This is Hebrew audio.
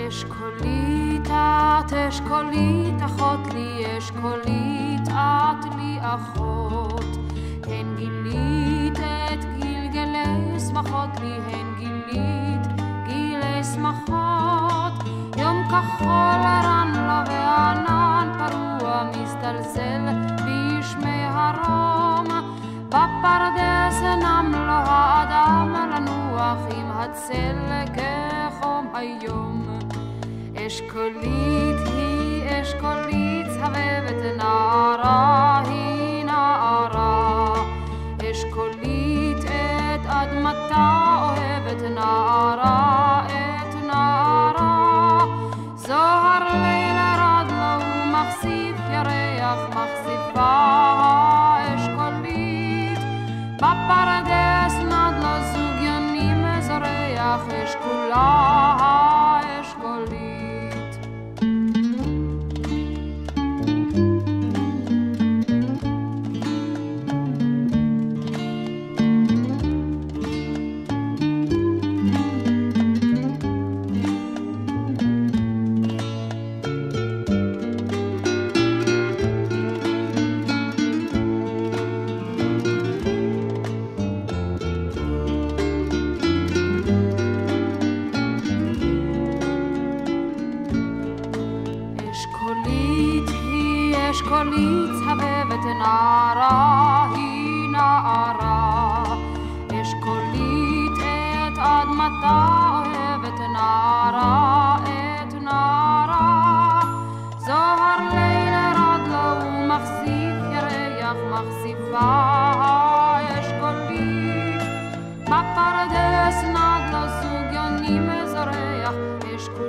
אשכולית את, אשכולית אחות לי, אשכולית את לי אחות. הן גילית את גלגלי שמחות לי, הן גילית גילי שמחות. יום כחול רן לו וענן פרוע מזדלזל בשמי הרום. בפרדס נם לו האדם לנוח עם הצל כחום היום. אשכולית היא אשכולית סבבת נערה היא נערה. אשכולית את אדמתה אוהבת נערה את נערה. זוהר לילה רד לו ומחשיף ירח מחשיפה האשכולית. בפרדס נד לו זוג יונים זורח אשכולה האשכולית. אשכולית סבבת נערה היא נערה. אשכולית את אדמתה אוהבת נערה את נערה. זוהר לילה רד לו ומחשיף ירח מחשיפה האשכולית. בפרדס נד לו זוג יונים זורח אשכולית.